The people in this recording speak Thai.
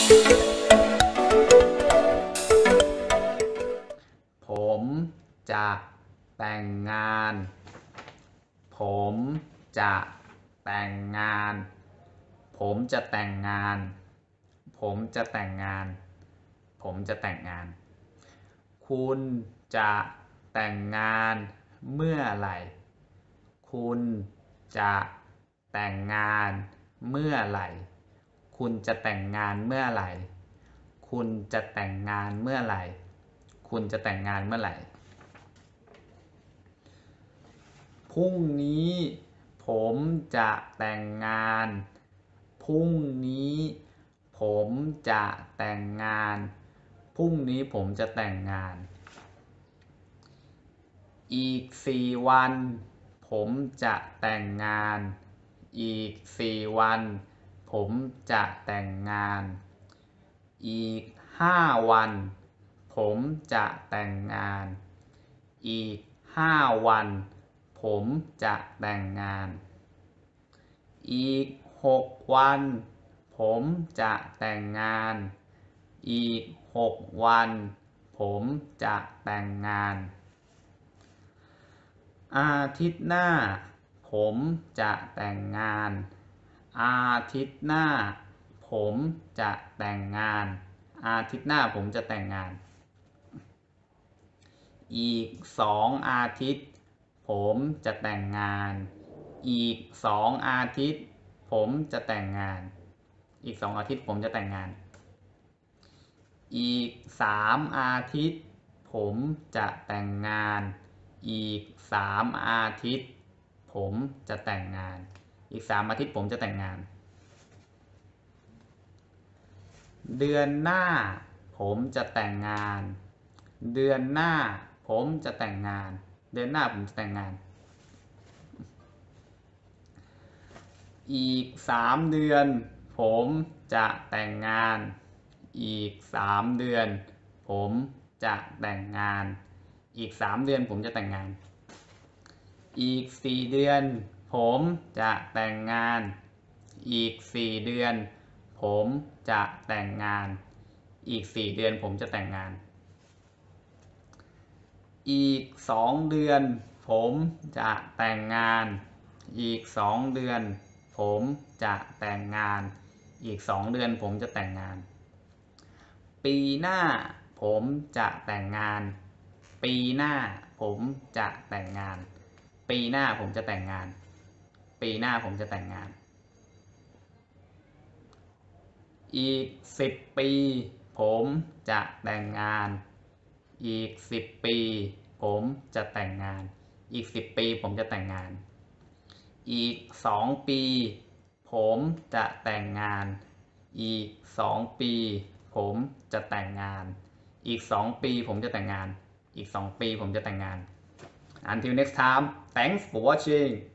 ผมจะแต่งงานผมจะแต่งงานผมจะแต่งงานผมจะแต่งงานผมจะแต่งงานคุณจะแต่งงานเมื่อไหร่คุณจะแต่งงานเมื่อไหร่คุณจะแต่งงานเมื่อไหร่คุณจะแต่งงานเมื่อไหร่คุณจะแต่งงานเมื่อไหร่พรุ่งนี้ผมจะแต่งงานพรุ่งนี้ผมจะแต่งงานพรุ่งนี้ผมจะแต่งงานอีก4 วันผมจะแต่งงานอีก4 วันผมจะแต่งงานอีก5 วันผมจะแต่งงานอีก5 วันผมจะแต่งงานอีก6 วันผมจะแต่งงานอีก6 วันผมจะแต่งงานอาทิตย์หน้าผมจะแต่งงานอาทิตย์หน้าผมจะแต่งงานอาทิตย์หน้าผมจะแต่งงานอีก2 อาทิตย์ผมจะแต่งงานอีก2 อาทิตย์ผมจะแต่งงานอีก2 อาทิตย์ผมจะแต่งงานอีก3 อาทิตย์ผมจะแต่งงานอีก3 อาทิตย์ผมจะแต่งงานอีก3 อาทิตย์ผมจะแต่งงานเดือนหน้าผมจะแต่งงานเดือนหน้าผมจะแต่งงานเดือนหน้าผมจะแต่งงานอีก3 เดือนผมจะแต่งงานอีก3 เดือนผมจะแต่งงานอีก3 เดือนผมจะแต่งงานอีก4 เดือนผมจะแต่งงานอีก4 เดือนผมจะแต่งงานอีก4 เดือนผมจะแต่งงานอีก2 เดือนผมจะแต่งงานอีก2 เดือนผมจะแต่งงานอีก2 เดือนผมจะแต่งงานปีหน้าผมจะแต่งงานปีหน้าผมจะแต่งงานปีหน้าผมจะแต่งงานปีหน้าผมจะแต่งงานอีก10 ปีผมจะแต่งงานอีก10 ปีผมจะแต่งงานอีก10 ปีผมจะแต่งงานอีก2 ปีผมจะแต่งงานอีก2 ปีผมจะแต่งงานอีก2 ปีผมจะแต่งงานอีก2 ปีผมจะแต่งงาน Until next time thanks for watching